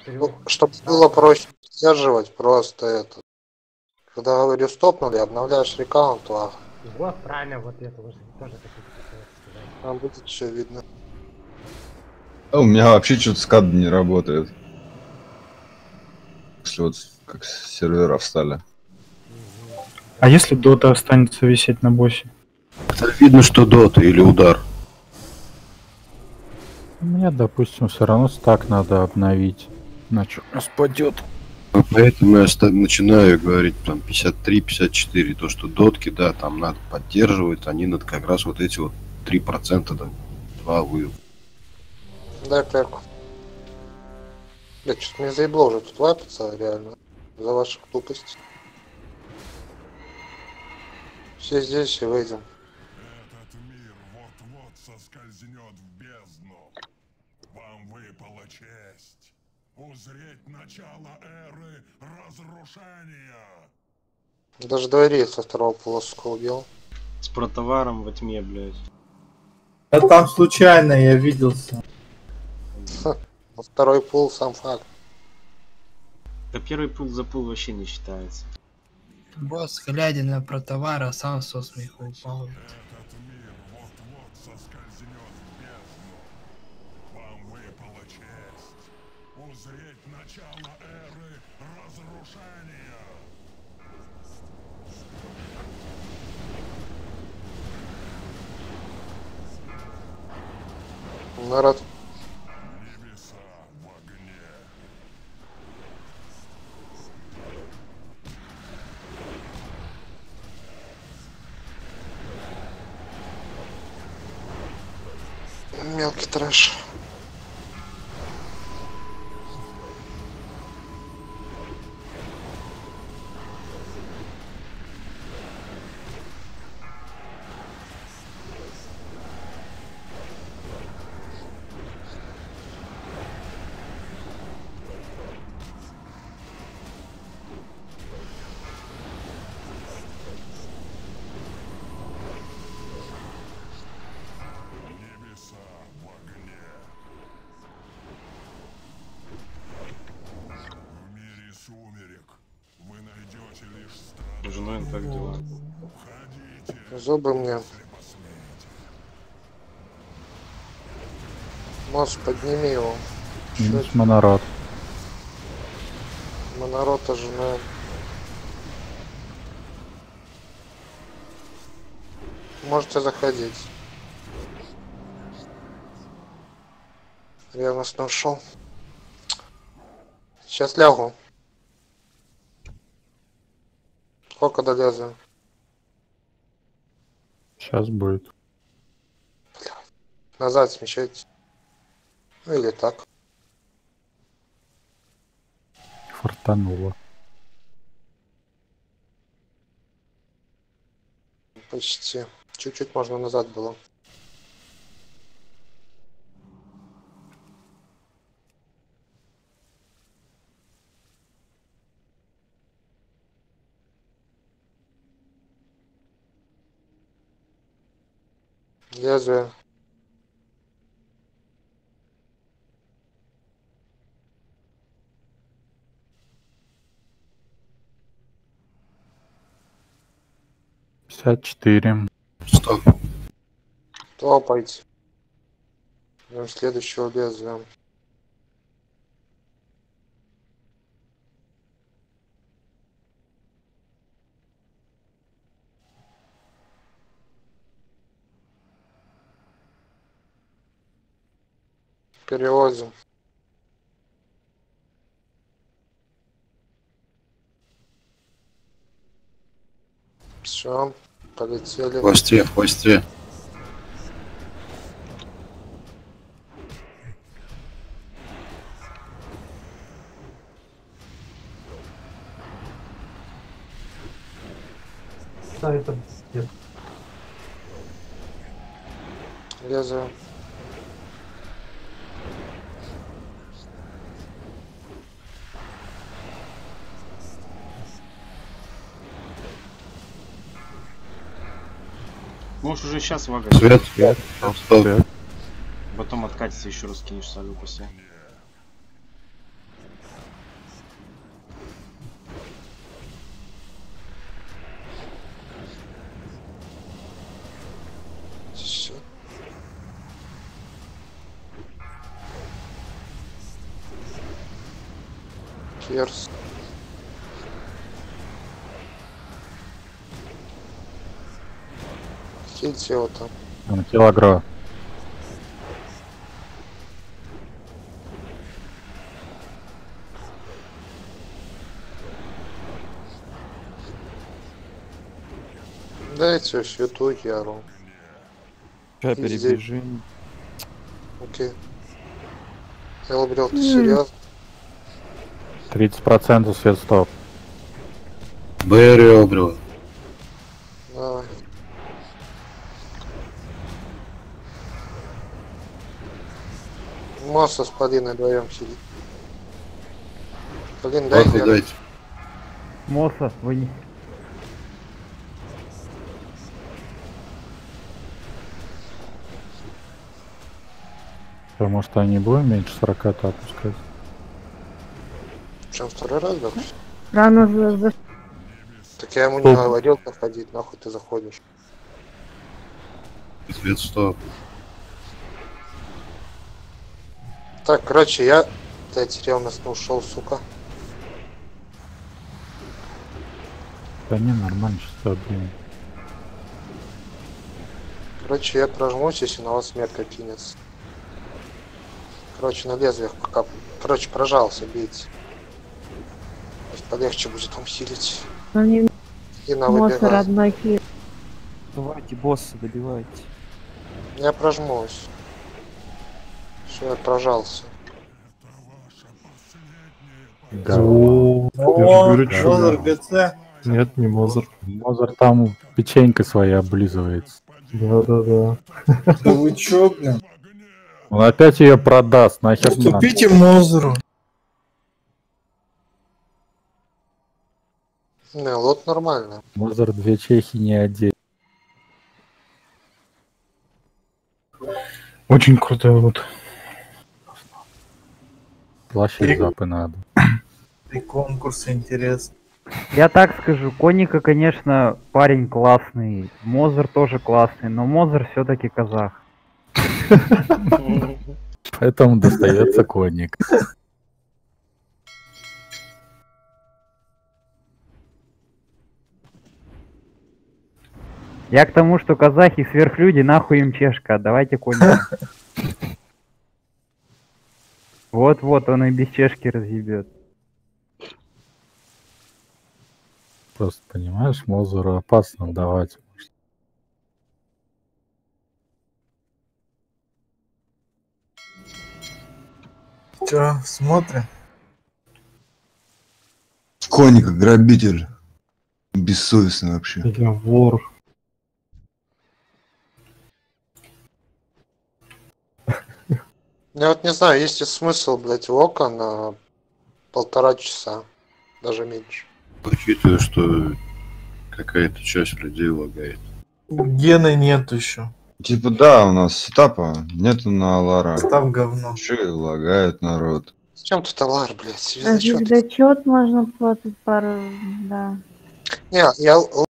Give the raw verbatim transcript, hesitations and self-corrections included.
Ну, чтобы было проще сдерживать, просто это. Когда говорю стопнули, обновляешь рекаунт, лаг. Вот, правильно, вот это уже тоже хотел сказать. Там будет все видно. А у меня вообще что-то скад не работает. Если вот как сервера встали. А если дота останется висеть на боссе? Это видно, что дота или удар. Мне, допустим, все равно стак надо обновить. Иначе у нас падет. А поэтому я ста- начинаю говорить там пятьдесят три пятьдесят четыре. То, что дотки, да, там надо поддерживать, они надо как раз вот эти вот три процента, да, два вы. Дай перку. Я что-то мне заебло уже тут лапиться, реально. За ваши глупости. Все здесь и выйдем. Этот мир вот-вот соскользнет в бездну. Вам выпала честь узреть начало эры разрушения. Даже двери со второго полоска убил. С протоваром во тьме, блядь. Да там случайно я виделся. Ха, второй пул сам факт. Да первый пул за пул вообще не считается. Босс, глядя на протовара, сам со смеху упал. Этот мир вот-вот соскользнет в бездну. Вам выпала честь узреть начало эры разрушения. Народ. Небеса в огне. Мелкий трэш. Небеса в огне. В мире сумерек вы найдете лишь страх. Женой так дела. Входите, Зубы мне. если посмеете. Мозг подними его. Минус монород. Монорота жена. Можете заходить. Ревностно ушел. Сейчас лягу. Сколько долезу? Сейчас будет. Назад смещайте. Ну или так. Фартануло. Почти. Чуть-чуть можно назад было. Лезвие. пятьдесят четыре. Стоп. Топайте. Ждем следующего лезвия. Перевозим. Все, полетели. В хвосте, в хвосте. Да, это нет. Лезвие. Можешь уже сейчас вагать. Свет, свет. Стоп. Потом откатиться еще раз кинешь салют после. Ферзь. Хильте его там. Он килограмм. Дайте святую яру. Сейчас И здесь- перебежим. Окей. Элбрил, ты серьезно? тридцать процентов свет стоп. Бэри обрел. Давай. Моса с Полиной вдвоем сидит. Полин, дай Ладно, яру. дайте. Моса, вы не... Потому что они будем меньше сорока опускать. Чем второй раз, да? Рано за, за... Так я ему не говорил, как ходить, нахуй ты заходишь. Свет стоп. Так, короче, я, блядь, ревностно ушел, сука. Да не, нормально, что блин. Короче, я прожмусь, если на вас метка кинется. Короче, на лезвиях пока... Короче, прожался, бейте. Может, полегче будет вам хилить. Ну, не И на Моса выбегай. родной хил. Давайте, босса, добивайте. Я прожмусь. Все, я прожался. Да. О, Мозер ГЦ. Нет, не Мозер. Мозер там печенькой своей облизывается. Да-да-да. Да вы чё, блин? Он опять ее продаст, нахер надо. Уступите Мозеру. Не, лот нормально. Мозер две чехи не одеть. Очень крутой вот. Плащ и запы надо. И конкурсы интересны. Я так скажу, Коника, конечно, парень классный, Мозер тоже классный, но Мозер все-таки казах. Поэтому достается конник. Я к тому, что казахи сверхлюди, нахуй им чешка, давайте Коника. Вот-вот, он и без чешки разъебет. Просто понимаешь, Мозеру опасно давать. Чё, смотрим? Коника, грабитель. Бессовестный вообще. Я вор. Я вот не знаю, есть ли смысл, блядь, лока на полтора часа. Даже меньше. Учитывая, что какая-то часть людей лагает. Гены нет еще. Типа да, у нас сетапа нету на Алара. Став говно. Че лагает народ. Зачем тут Алар, блядь? А Звездочет. звездочет можно платить пару, да. Не, я